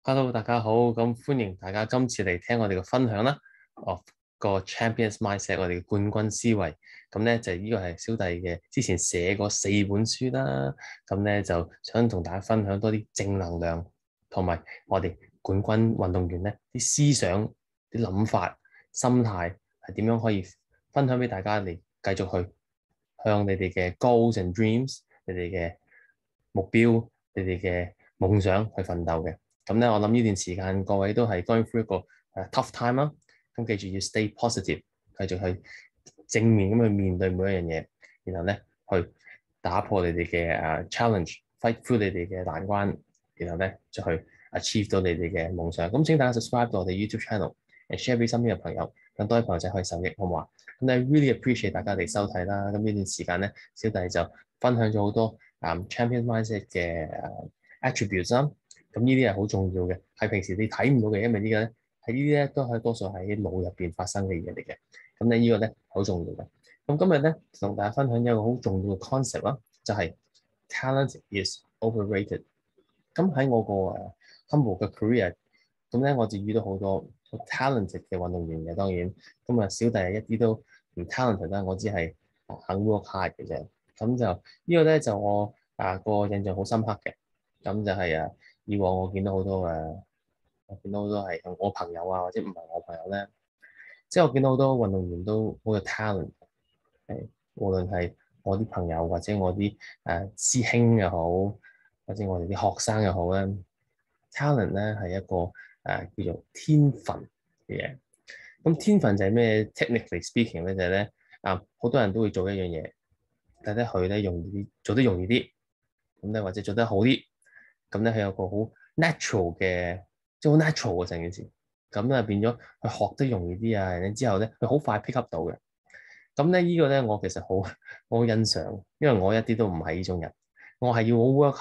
Hello，大家好，咁歡迎大家今次嚟聽我哋嘅分享啦。of 個 Champions Mindset，我哋嘅冠軍思維。咁咧就呢個係小弟嘅之前寫過4本書啦。咁咧就想同大家分享多啲正能量，同埋我哋冠軍運動員咧啲思想、啲諗法、心態係點樣可以分享俾大家嚟繼續去向你哋嘅 goals and dreams，你哋嘅目標、你哋嘅夢想去奮鬥嘅。咁咧，我諗呢段時間各位都係 going through 一個tough time 啦。咁記住要 stay positive，繼續去正面咁去面對每一樣嘢，然後咧去打破你哋嘅challenge，fight through 你哋嘅難關，然後咧就去 achieve 到你哋嘅夢想。咁請大家 subscribe 到我哋 YouTube channel，share 俾身邊嘅朋友，更多啲朋友仔可以受益，好唔好啊？咁咧 really appreciate 大家嚟收睇啦。咁呢段時間咧，小弟就分享咗好多Champion Mindset 嘅attributes 啦。咁呢啲係好重要嘅，係平時你睇唔到嘅，因為呢個咧係呢啲咧都係多數喺腦入邊發生嘅嘢嚟嘅。咁你呢個咧好重要嘅。咁今日咧同大家分享一個好重要嘅 concept 啦，就係 talent is overrated。咁喺我個humble 嘅 career，咁咧我就遇到好多好 talented 嘅運動員嘅，當然咁小弟係一啲都唔 talented 啦，我只係肯 work hard 嘅啫。咁就呢個咧就我個印象好深刻嘅。咁就係以往我見到好多我見到好多係我朋友啊，或者唔係我朋友咧，即係我見到好多運動員都好有 talent，無論係我啲朋友或者我啲師兄又好，或者我哋啲學生又好咧，talent 咧係一個叫做天分嘅嘢。咁天分就係咩？Technically speaking 咧就係咧好多人都會做一樣嘢，但係咧佢咧容易啲，做得容易啲，咁咧或者做得好啲。咁咧佢有個好 natural 嘅，即係好 natural 嘅成件事，咁啊變咗佢學得容易啲啊，然之後咧佢好快 pick up 到嘅。咁咧呢個咧我其實好欣賞，因為我一啲都唔係呢種人，我係要好 work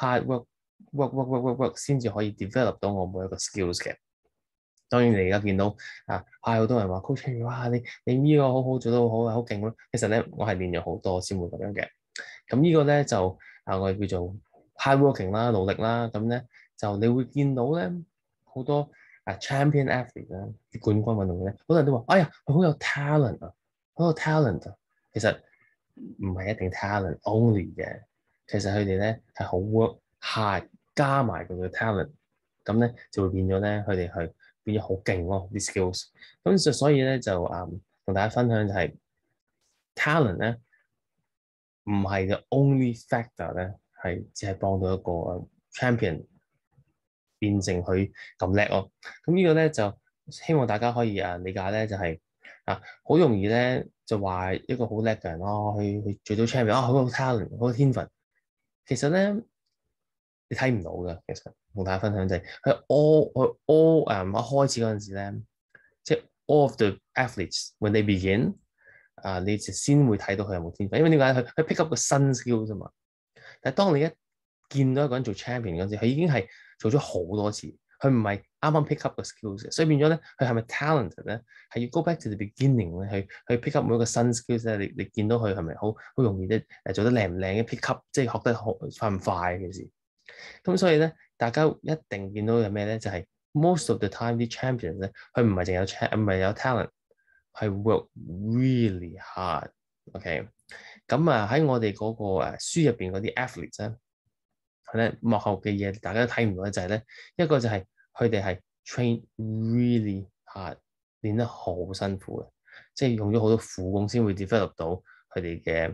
hard，work 先至可以 develop 到我每一個 skills 嘅。當然你而家見到好多人話 coach，哇你呢個好好做得好好啊，好勁咯。其實咧我係練咗好多先會咁樣嘅。咁呢個咧就我哋叫做 hard working 啦，努力啦。咁咧就你會見到咧好多champion athlete 啦，啲冠軍運動員咧，好多人都話：哎呀，佢好有 talent 啊，好有 talent 啊。其實唔係一定 talent only 嘅，其實佢哋咧係好 work hard 加埋佢嘅 talent，咁咧就會變咗咧佢哋係變咗好勁咯啲 skills。咁就所以咧就同大家分享就係 talent 咧。唔係嘅 only factor 咧，係只係幫到一個champion 變成佢咁叻咯。咁呢個咧就希望大家可以理解咧，就係好容易咧就話一個好叻嘅人咯，去做到 champion 好有 talent，好有天分。其實咧你睇唔到嘅，其實同大家分享就係佢 一開始嗰陣時咧，即係 all of the athletes when they begin。你就先會睇到佢有冇天分，因為點解佢 pick up 個新 skill 啫嘛。但係當你一見到一個人做 champion 嗰陣時，佢已經係做咗好多次，佢唔係啱啱 pick up 個 skills，所以變咗咧，佢係咪 talented 咧？係要 go back to the beginning 咧，去 pick up 每一個新 skills 咧。你見到佢係咪好容易咧？做得靚唔靚嘅 pick up，即係學得好快唔快嘅事。咁所以咧，大家一定見到有咩咧？就係 most of the time 啲 champions 咧，佢唔係淨有唔係有 talent。係 work really hard，OK？咁喺我哋嗰個書入邊嗰啲 athletes 咧，幕後嘅嘢大家都睇唔到咧，就係咧一個就係佢哋係 train really hard，練得好辛苦嘅，即係用咗好多苦功先會 develop 到佢哋嘅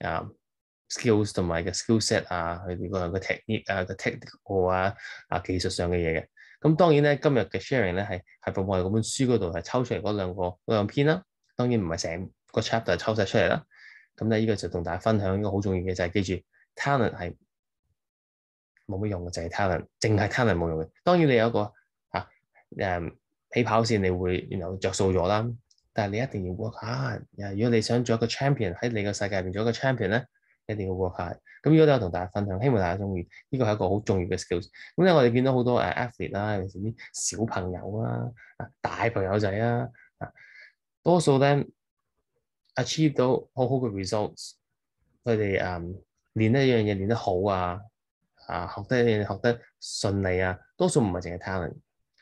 skills 同埋嘅 skill set 佢哋個 technique 個 technical 技術上嘅嘢嘅。咁當然咧，今日嘅 sharing 咧係從我哋嗰本書嗰度係抽出嚟嗰兩篇啦。當然唔係成個 chapter 抽晒出嚟啦。咁咧呢個就同大家分享一個好重要嘅就係記住 talent 係冇乜用嘅，就係 talent，淨係 talent 冇用嘅。當然你有一個起跑線，你會着數咗啦。但係你一定要 work hard。如果你想做一個 champion 喺你個世界入邊做一個 champion 咧，一定要 work hard。咁如果都有同大家分享，希望大家中意。呢個係一個好重要嘅 skills。咁咧我哋見到好多athlete 啦，尤其是啲小朋友啦、大朋友仔多數咧 achieve 到好好嘅 results。佢哋練一樣嘢練得好學得一樣嘢學得順利多數唔係淨係 talent。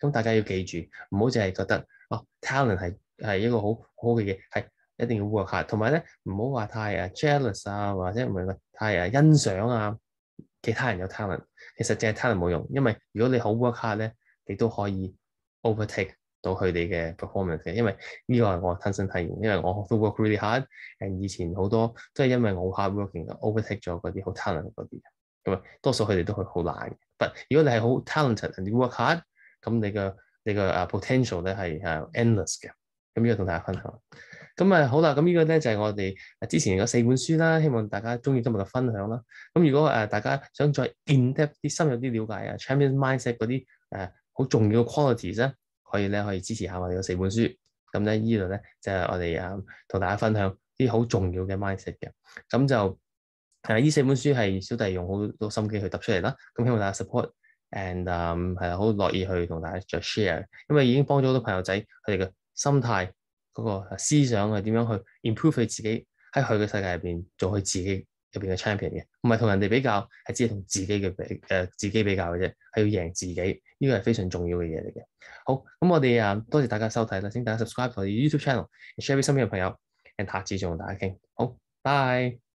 咁大家要記住，唔好淨係覺得talent 係一個好好嘅嘢，係一定要 work hard。同埋咧，唔好話太jealous 啊，或者唔係太欣賞啊其他人有 talent。其實淨係 talent 冇用，因為如果你好 work hard 咧，你都可以 overtake 到佢哋嘅 performance 嘅。因為呢個係我親身體驗，因為我都 work really hard，以前好多都係因為我好 hard working overtake 咗嗰啲好 talent 嗰啲。咁啊，多數佢哋都係好懶嘅。但如果你係好 talented，你 work hard，咁你嘅 potential 咧係endless 嘅。咁呢個同大家分享。咁好啦，咁呢個咧就係我哋之前嗰4本書啦，希望大家中意今日嘅分享啦。咁如果大家想再 in-depth 啲深入啲了解Champions Mindset 嗰啲好重要嘅 qualities 咧，可以支持下我哋嘅4本書。咁咧呢度咧就係我哋同大家分享啲好重要嘅 mindset 嘅。咁就呢4本書係小弟用好多心機去揼出嚟啦。咁希望大家 support，and 係好樂意去同大家再 share，因為已經幫咗好多朋友仔佢哋嘅心態嗰個思想係點樣去 improve 佢自己喺佢嘅世界入邊做佢自己入邊嘅 champion 嘅，唔係同人哋比較，係只係同自己比較嘅啫，係要贏自己，呢個係非常重要嘅嘢嚟嘅。好，咁我哋多謝大家收睇啦，請大家 subscribe 我哋 YouTube channel，share 俾身邊嘅朋友，and 下次再同大家傾。好，拜。